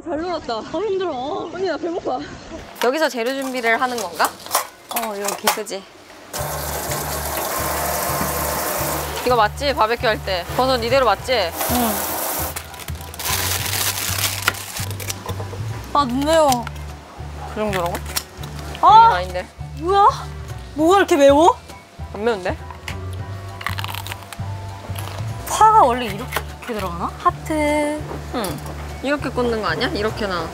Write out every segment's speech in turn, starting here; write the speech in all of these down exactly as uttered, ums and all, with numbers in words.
잘 놀았다. 아 힘들어. 언니 나 배고파. 여기서 재료 준비를 하는 건가? 어 여기. 그지? 이거 맞지? 바베큐 할 때. 버섯 이대로 맞지? 응. 아, 눈 매워. 그 정도라고? 아! 아닌데. 뭐야? 뭐가 이렇게 매워? 안 매운데? 파가 원래 이렇게 들어가나? 하트. 응. 이렇게 꽂는 거 아니야? 이렇게나.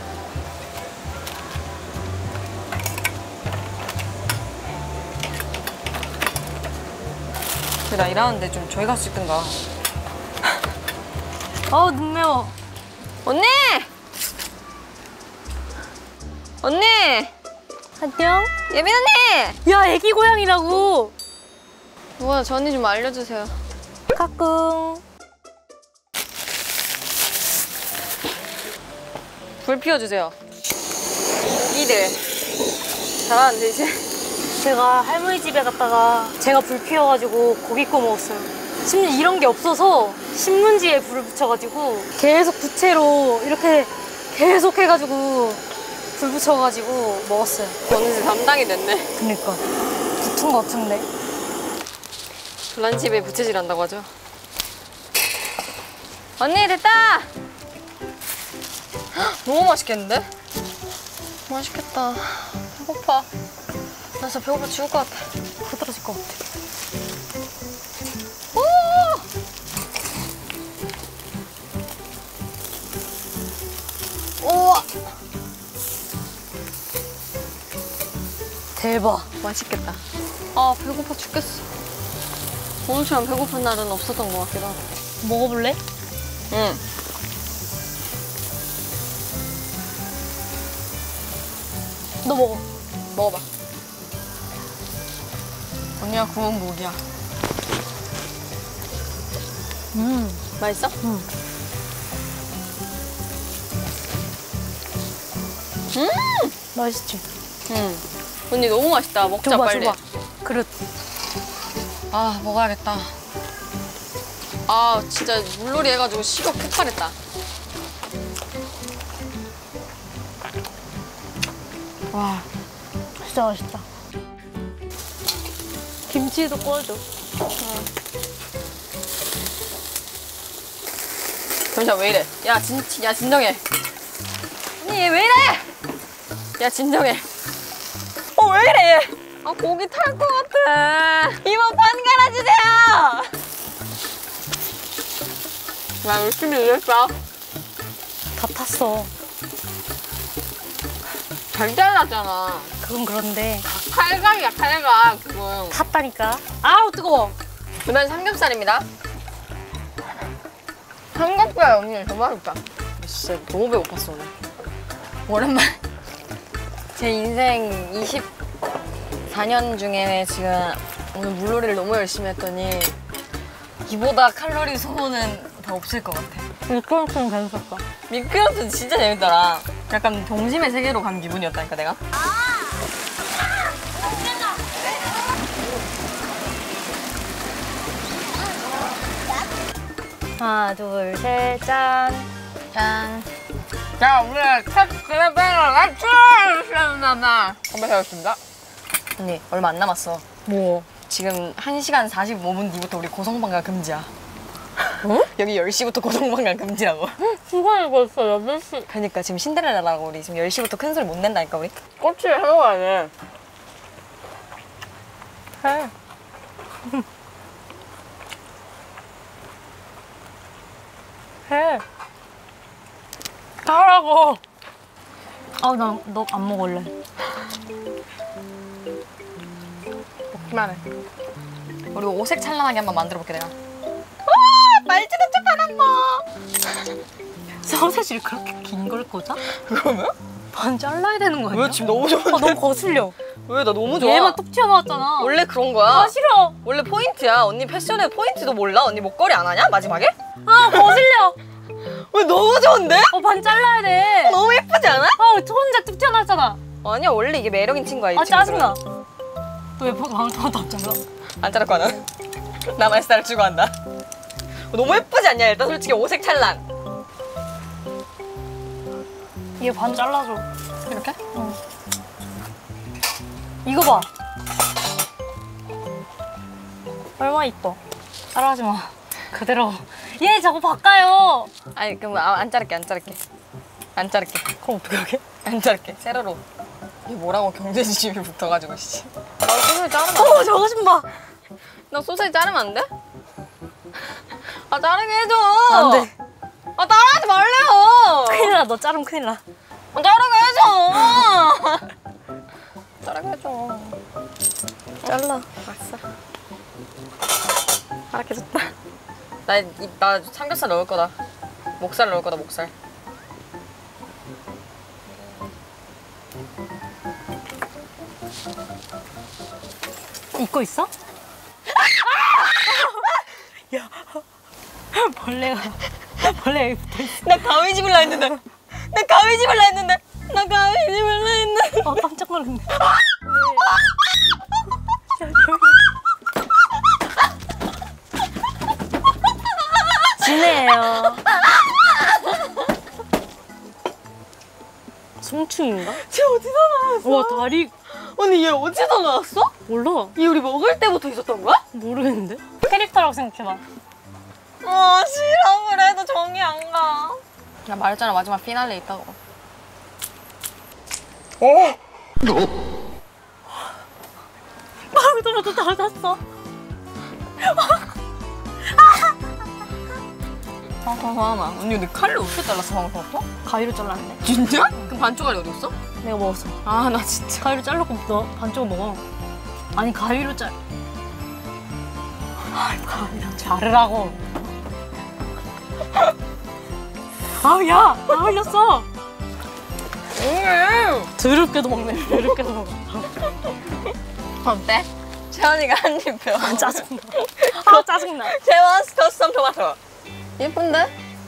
나 일하는데 좀 저기 가서 찍든가. 아, 눈 매워. 언니! 언니! 안녕? 예민 언니! 야, 애기 고양이라고. 뭐야, 저 언니 좀 알려주세요. 까꿍. 불 피워주세요. 이들. 잘하는데, 이제? 제가 할머니 집에 갔다가 제가 불 피워가지고 고기 구워 먹었어요. 심지어 이런 게 없어서 신문지에 불을 붙여가지고 계속 부채로 이렇게 계속 해가지고 불 붙여가지고 먹었어요. 어느새 담당이 됐네. 그니까 붙은 거 같은데. 란집에 부채질 한다고 하죠. 언니 됐다! 헉, 너무 맛있겠는데? 맛있겠다. 배고파. 나 진짜 배고파 죽을 것 같아. 흐드러질 것 같아. 오! 우와! 대박. 맛있겠다. 아 배고파 죽겠어. 오늘처럼 배고픈 날은 없었던 것 같기도 하고. 먹어볼래? 응. 너 먹어. 먹어봐. 언니가 구운 목이야. 음, 맛있어? 응. 음! 맛있지? 응. 언니 너무 맛있다. 먹자 줘봐, 빨리. 줘봐. 그릇. 아 먹어야겠다. 아 진짜 물놀이 해가지고 식욕 폭발했다. 와, 진짜 맛있다. 김치도 구워줘. 잠시만 왜 이래? 야, 진, 야 진정해. 언니 얘 왜 이래? 야 진정해. 어 왜 이래 얘? 아 고기 탈 것 같아. 이모 반 갈아주세요. 나 열심히 일했어. 다 탔어. 잘 잘랐잖아. 그건 그런데 칼각이야 칼각 그건. 탔다니까. 아우 뜨거워. 그다음 삼겹살입니다. 삼겹살 언니 정말 맛있다. 진짜 너무 배고팠어 오늘. 오랜만. 제 인생 이십사 년 중에 지금 오늘 물놀이를 너무 열심히 했더니 이보다 칼로리 소모는 더 없을 것 같아. 미끄럼틀은 괜찮았어. 미끄럼틀 진짜 재밌더라. 약간 동심의 세계로 간 기분이었다니까 내가. 하나, 둘, 셋, 짠. 짠. 자, 우리 캡슐을 맞추셨나봐. 건배하였습니다. 언니, 얼마 안 남았어. 뭐? 지금 한 시간 사십오 분 뒤부터 우리 고성방가 금지야. 어? 여기 열 시부터 고성방가 금지라고. 시간이 벌써 여덟 시. 그러니까 지금 신데렐라라고 우리 지금 열 시부터 큰 소리 못 낸다니까 우리. 꼬치를 해먹어야 돼. 해. 해. 하라고. 아, 나 너 안 먹을래. 먹기만 해. 우리 오색 찬란하게 한번 만들어볼게 내가. 말지도 좀 하는 거. 소세지를 그렇게 긴 걸 꽂아? 그러면? 반 잘라야 되는 거 아니야? 왜 지금 너무 좋은데? 아, 너무 거슬려. 왜? 나 너무 좋아. 얘만 뚝 튀어나왔잖아. 원래 그런 거야. 아, 싫어. 원래 포인트야. 언니 패션의 포인트도 몰라? 언니 목걸이 안 하냐? 마지막에? 아, 거슬려. 왜 너무 좋은데? 어, 반 잘라야 돼. 너무 예쁘지 않아? 아, 저 혼자 뚝 튀어나왔잖아. 아니야 원래 이게 매력인 친구야. 이 아, 친구들은. 짜증나. 왜 방송도 안 잘라? 안 자를 거야 넌? 나만 스타일 주고 한다. 너무 예쁘지 않냐? 일단 솔직히 오색 찰랑. 얘 반 잘라줘. 이렇게? 응. 이거 봐. 얼마나 이뻐. 따라하지 마. 그대로. 얘 자꾸 바꿔요. 아니 그럼 아, 안 자를게 안 자를게 안 자를게. 그럼 어떻게 하게? 안 자를게. 세로로. 이게 뭐라고 경제 지심이 붙어가지고 씨. 나 소세지 자르면 안 어머 돼? 저거 좀 봐. 나 소세지 자르면 안 돼? 아 자르게 해줘. 안 돼. 아 따라하지 말래요. 큰일 나. 너 자르면 큰일 나. 아, 자르게 해줘. 자르게 해줘. 잘라. 알았어. 알았게 좋다. 나, 이, 나 삼겹살 넣을 거다. 목살 넣을 거다, 목살. 입고 있어? 야, 벌레가 벌레가 여기 붙어 있어. 나 가위 집을라 했는데. 나 가위 집을라 했는데. 나 가위 집을라 했는데. 아 깜짝 놀랐네. 지네요. 송충인가? 쟤 어디서 나왔어? 와 다리 언니 얘 어디서 나왔어? 몰라. 얘 우리 먹을 때부터 있었던 거야? 모르겠는데? 캐릭터라고 생각해봐. 아 싫어. 그래도 정이 안 가. 나 말했잖아 마지막 피날레 있다고. 어? 마음도 다 닫았어. 아, 하나. 언니 근데 칼을 어떻게 잘랐어 방금부터? 가위로 잘랐네. 진짜? 그럼 반쪽알이 어디 있어? 내가 먹었어. 아 나 진짜. 가위로 잘랐고 너 반쪽은 먹어. 아니 가위로 잘. 아 가위로 자르라고. 아우 야, 나 흘렸어. 응. 더럽게도 먹네. 더럽게도 먹어. 어때? 채원이가 한 입 배워. 아, 짜증나. 아 짜증나. 채원스 커스텀 토마토. 예쁜데?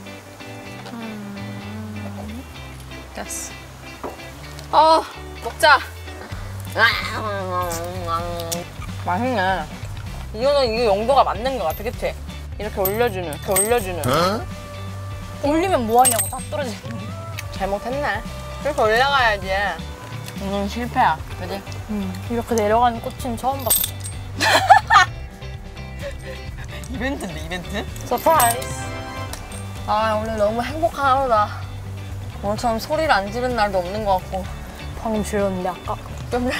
됐어. 어 먹자. 맛있네. 이거는 이게 용도가 맞는 것 같아, 그치? 이렇게 올려주는, 이렇게 올려주는. 올리면 뭐하냐고 다 떨어지는. 잘못했네. 이렇게 올라가야지. 오늘 실패야, 그지? 음, 이렇게 내려가는 꽃은 처음 봤어. 이벤트인데, 이벤트? 서프라이즈. 아, 오늘 너무 행복한 하루다. 오늘처럼 소리를 안 지른 날도 없는 것 같고. 방금 질렀는데 아까. 좀...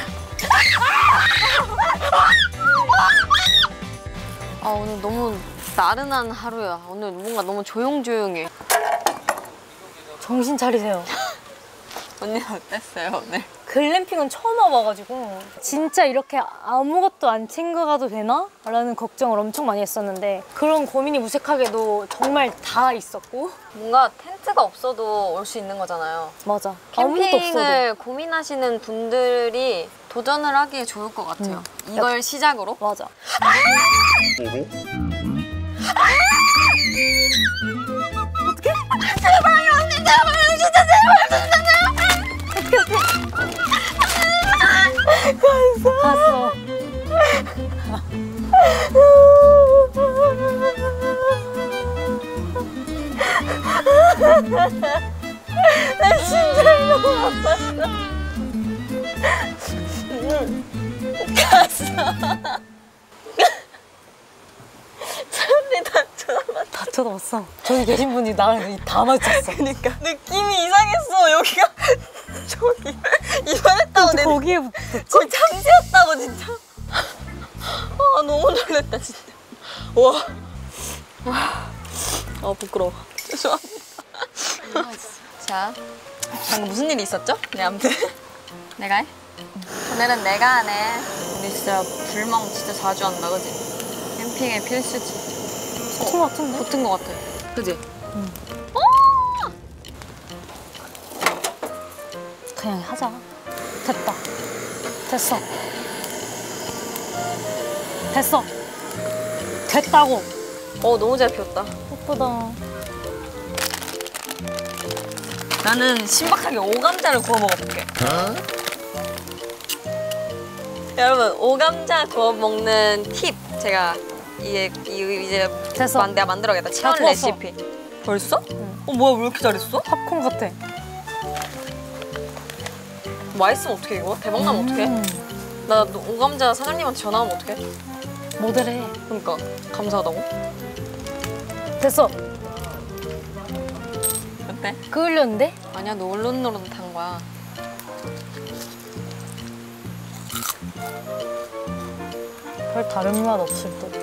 아, 오늘 너무 나른한 하루야. 오늘 뭔가 너무 조용조용해. 정신 차리세요. 언니는 어땠어요, 오늘? 글램핑은 처음 와봐가지고 진짜 이렇게 아무것도 안 챙겨가도 되나? 라는 걱정을 엄청 많이 했었는데 그런 고민이 무색하게도 정말 다 있었고 뭔가 텐트가 없어도 올 수 있는 거잖아요. 맞아. 아무것도 없어도. 캠핑을 고민하시는 분들이 도전을 하기에 좋을 것 같아요. 음. 이걸 시작으로. 맞아. 어떡해? 제발 언니 제발 진짜 제발 진짜 제발. 갔어. 나 진짜 너무 아팠어. 갔어. 차라리 다 쳐다봤어. 다 쳐다봤어. 저기 계신 분이 나랑 다 맞췄어. 그러니까 느낌이 이상했어. 여기가 저기 이번했다고 내 거기에 붙었지? 거의 잠시였다고 진짜. 아 너무 놀랬다 진짜. 와. 아 부끄러워. 죄송합니다. 자, 방금 무슨 일이 있었죠? 네 아무튼 내가 해. 오늘은 내가 하네. 우리 진짜 불멍 진짜 자주 한다, 그지? 캠핑의 필수지. 붙은 거 같은데? 붙은 거 같아. 그지? 응. 어! 그냥 하자. 됐다. 됐어. 됐어. 됐다고. 어 너무 잘 피웠다. 예쁘다. 나는 신박하게 오감자를 구워 먹어볼게. 여러분 오감자 구워 먹는 팁 제가 이제 이- 이제 됐어. 만- 내가 만들어야겠다. 채원 구웠어. 레시피. 벌써? 응. 어 뭐야 왜 이렇게 잘했어? 팝콘 같아. 맛있으면 어떡해 이거? 대박 나면 어떡해? 나 오감자 사장님한테 전화하면 어떡해? 모델해. 그러니까 감사하다고? 됐어. 어때? 끓였는데? 아니야 노릇노릇한 거야. 별 다른 맛 없을 듯.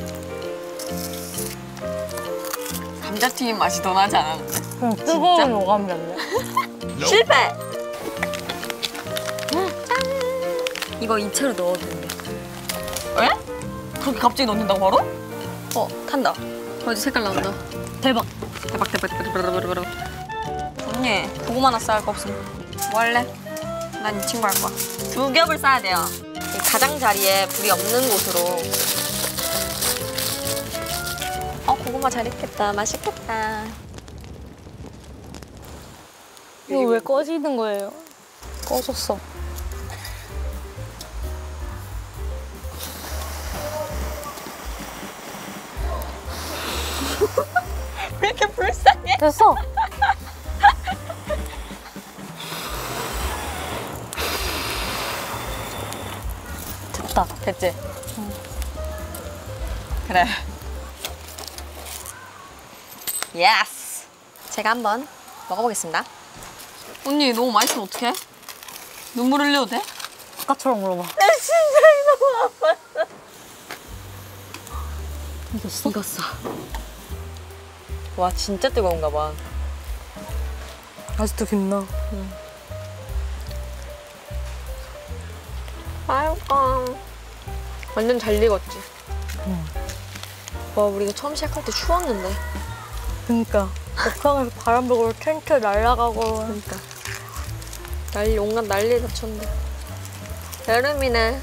감자튀김 맛이 더 나지 않았는데? 그냥 뜨거운 오감자인데? 실패! 짠! 이거 이 채로 넣어도 된대. 왜? 그렇게 갑자기 넣는다고 바로? 어, 탄다. 벌써 색깔 나온다. 대박. 대박, 대박, 대박, 대박, 대박, 대박. 언니, 고구마 하나 싸야 할 거 없으면. 뭐 할래? 난 이 친구 할 거야. 두 겹을 싸야 돼요. 이 가장자리에 불이 없는 곳으로. 어, 고구마 잘 익겠다. 맛있겠다. 이거 왜 꺼지는 거예요? 꺼졌어. 왜 이렇게 불쌍해? 됐어. 됐다. 됐지? 응. 그래. 예스! 제가 한번 먹어보겠습니다. 언니 너무 맛있으면 어떡해? 눈물 흘려도 돼? 아까처럼 물어봐. 내 심장이 너무 아팠어. 익었어? 익었어. 와 진짜 뜨거운가 봐. 아직도 빛나. 응. 아유까 완전 잘 익었지? 응. 와 우리 이거 처음 시작할 때 추웠는데. 그니까 옥상에서 바람 불고 텐트 날아가고. 그러니까 난리 온갖 난리 다쳤는데. 여름이네.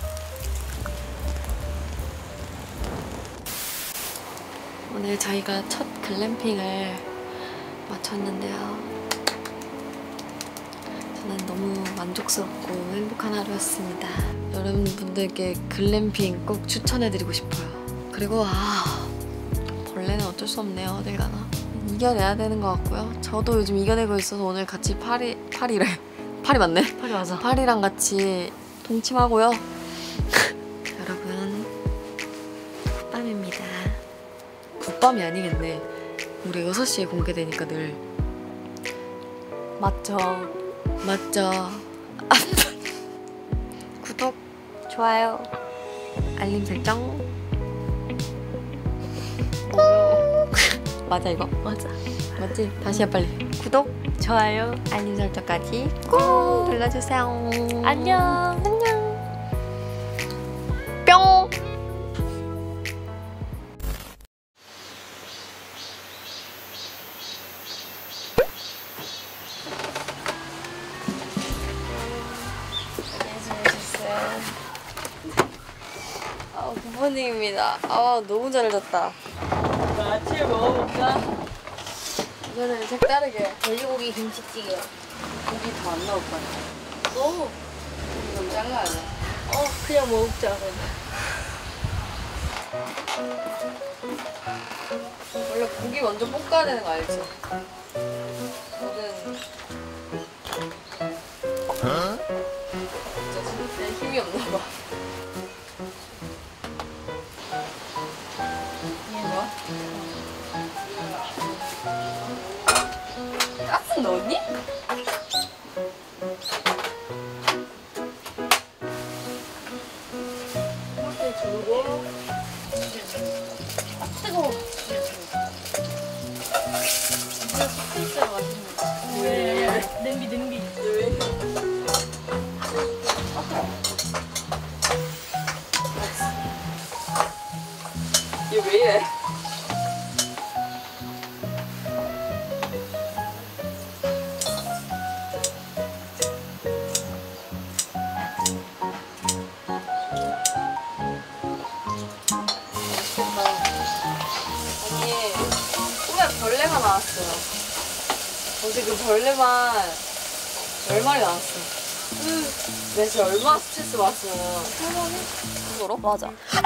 오늘 저희가 첫 글램핑을 마쳤는데요. 저는 너무 만족스럽고 행복한 하루였습니다. 여러분들께 글램핑 꼭 추천해드리고 싶어요. 그리고 아 벌레는 어쩔 수 없네요. 어딜 가나. 이겨내야 되는 것 같고요. 저도 요즘 이겨내고 있어서 오늘 같이 파리, 파리래. 파리 맞네? 파리 맞아. 파리랑 같이 동침하고요. 여러분 굿밤입니다. 굿밤이 아니겠네. 우리 여섯 시에 공개되니까 늘. 맞죠. 맞죠? 구독, 좋아요, 알림 설정. 맞아 이거? 맞아. 맞지? 다시 해 빨리. 구독, 좋아요. 알림 설정까지 꾹 눌러주세요. 안녕. 안녕. 뿅. 아, 굿모닝입니다. 아, 너무 잘 잤다. 아침을 먹어볼까? 이거는 색다르게. 돼지고기 김치찌개요. 고기 더 안 나올 거 아니야? 너무 고기 너무 잘라야 돼. 어, 그냥 먹자. 원래 고기 먼저 볶아야 되는 거 알지? 모든 진짜 진짜 힘이 없나 봐. 뭐야? 가스 넣었니? 이렇게 주고 뜨거워. 진짜 스페이스가 맛있네. 왜? 냄비, 냄비. 이거 왜 이래? 아니, 꿈에 벌레가 나왔어요. 어제 그 벌레만 열 마리 나왔어. 내가 진짜 얼마나 스트레스 받았으면 할머니? 그거로? 맞아.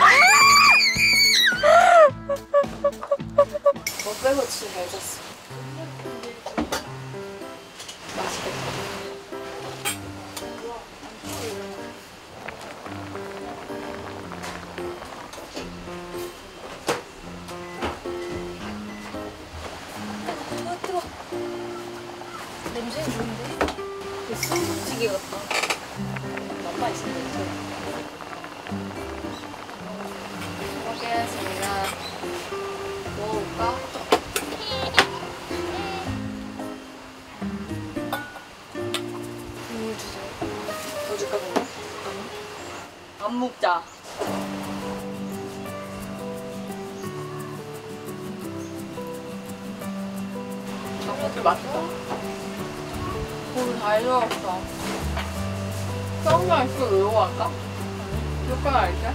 너 빼고 진짜 잘 잤어. 맛있겠다. 냄새는 좋은데? 순두찌개 같다. 맛만 있으면 냄새. 먹겠습니다. 먹어볼까? 물 주세요. 더 줄까 그러면? 안 먹자. 떡볶이 맛있다. 고기 잘 들어갔어. 떡볶이 있어 넣고 갈까? 몇개 할게?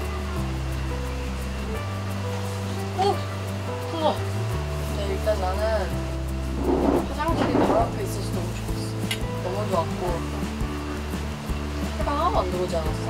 오! 우와! 근데 일단 나는 화장실이 바로 앞에 있어서 너무 좋았어. 너무 좋았고 해방 하나도 안 들어오지 않았어?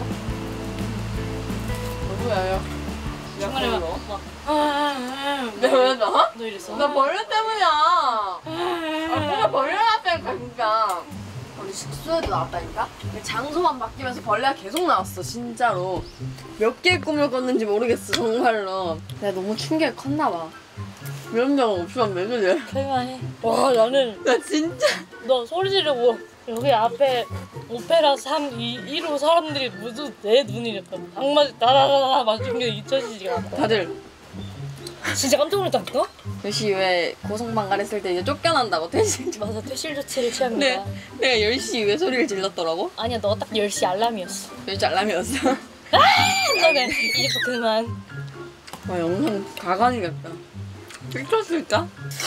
너무 야야. 중간에 막, 너? 막, 아, 아, 아. 내가 왜 나? 너 이랬어? 나 벌레 때문이야. 아, 뭔가 벌레 났다니까 진짜. 우리 숙소에도 나왔다니까? 근데 장소만 바뀌면서 벌레가 계속 나왔어 진짜로. 몇 개의 꿈을 꿨는지 모르겠어 정말로. 내가 너무 충격이 컸나 봐. 이런 적은 없으면 왜 그래? 할만해. 와, 나는 나 진짜. 너 소리 지르고 여기 앞에 오페라 삼, 이, 일 호 사람들이 모두 내 눈이 약간 악마지 다다다다 맞은 게 잊혀지지가 않아. 다들 진짜 깜짝 놀랐다니까? 몇 시 왜 고성방갈 했을 때 이제 쫓겨난다고 퇴실. 맞아, 퇴실 조치를 취합니다. 네, 내가 열 시 왜 소리를 질렀더라고? 아니야, 너 딱 열 시 알람이었어. 열 시 알람이었어. 그러네. 이제부터 그만. 와 영상 가관이겠다. 찍혔을까?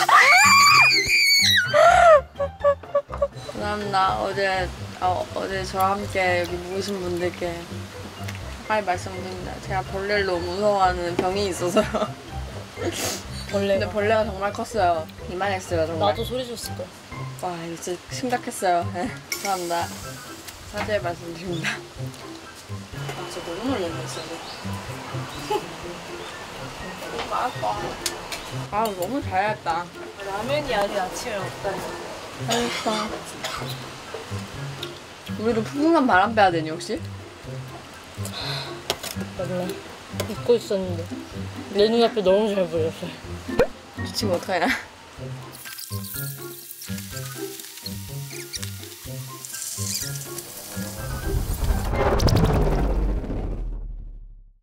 감사합니다. 어제 어, 어제 저와 함께 여기 묵으신 분들께 가까이 말씀드립니다. 제가 벌레를 너무 무서워하는 병이 있어서요. 벌레가. 근데 벌레가 정말 컸어요. 이만했어요 정말. 나도 소리 줬을 거야. 와 이거 진짜 심각했어요. 네, 감사합니다. 사죄의 말씀드립니다. 아 진짜 너무 놀랐네 진짜. 맛있다. 아 너무 잘했다. 라면이 아직 아침에 없다. 맛있다. 우리도 푸근한 바람 빼야 되니 혹시? 몰라. 잊고 있었는데 내 눈앞에 너무 잘 보였어. 이 친구 어떡하냐?